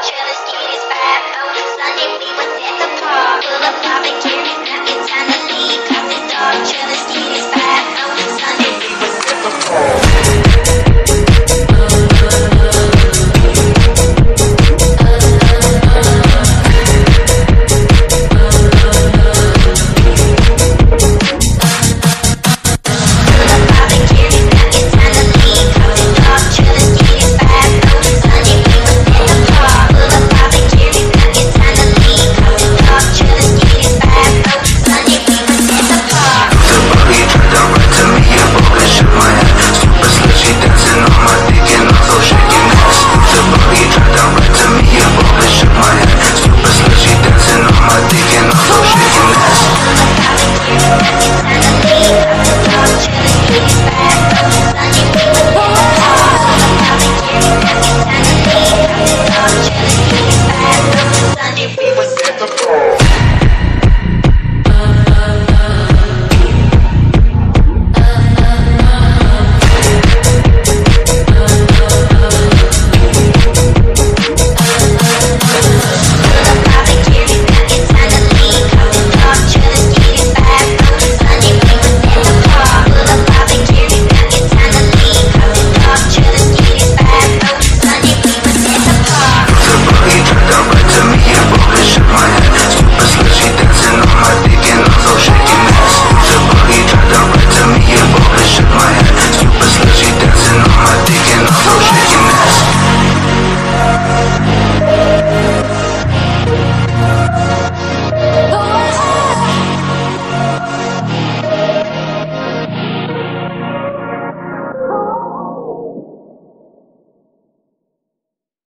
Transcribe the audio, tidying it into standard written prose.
Travis Kitty's 5 Sunday we was at the park. Full of barbecue, now it's time to leave. Cause it's dark. Travis Kitty's 5 Sunday we was at the park.